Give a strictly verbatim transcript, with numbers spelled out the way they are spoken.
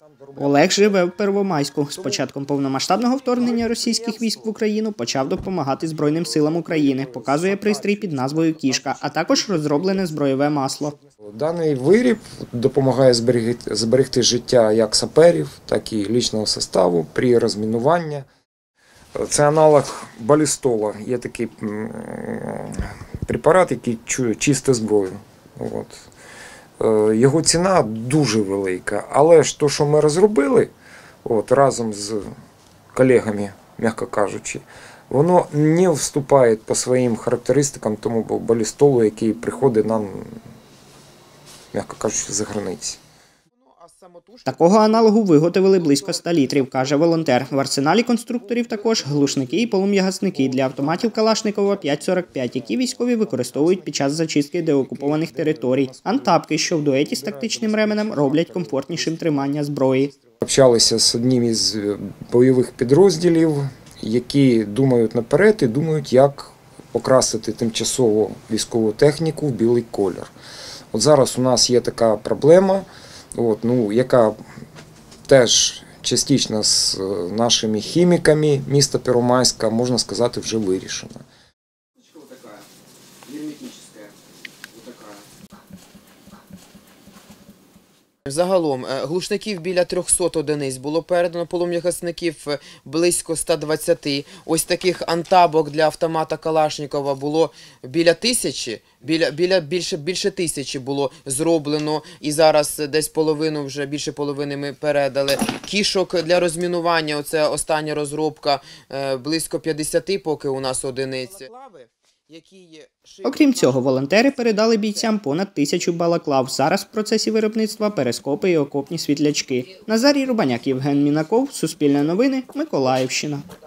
Олег живе в Первомайську. З початком повномасштабного вторгнення російських військ в Україну почав допомагати Збройним силам України. Показує пристрій під назвою «Кішка», а також розроблене збройове масло. Даний виріб допомагає зберегти, зберегти життя як саперів, так і лічного составу при розмінуванні. Це аналог балістола. Є такий препарат, який чистить зброю. От. Його ціна дуже велика, але ж те, що ми розробили от, разом з колегами, м'яко кажучи, воно не вступає по своїм характеристикам тому балістолу, який приходить нам, м'яко кажучи, за границі. Такого аналогу виготовили близько ста літрів, каже волонтер. В арсеналі конструкторів також глушники і полум'ягасники для автоматів Калашникова п'ять сорок п'ять, які військові використовують під час зачистки деокупованих територій. Антапки, що в дуеті з тактичним ременем, роблять комфортнішим тримання зброї. Общалися з одним із бойових підрозділів, які думають наперед і думають, як покрасити тимчасово військову техніку в білий колір. От зараз у нас є така проблема, От, ну, яка теж частично з нашими хіміками міста Первомайська, можна сказати, вже вирішена. Загалом глушників біля трьохсот одиниць було передано, полум'ягасників близько ста двадцяти. Ось таких антабок для автомата Калашникова було біля тисячі, біля, біля більше, більше тисячі було зроблено. І зараз десь половину, вже більше половини ми передали. Кішок для розмінування, оце остання розробка, близько п'ятдесяти поки у нас одиниці. Окрім цього, волонтери передали бійцям понад тисячу балаклав. Зараз в процесі виробництва перископи і окопні світлячки. Назарій Рубаняк, Євген Мінаков, Суспільне новини, Миколаївщина.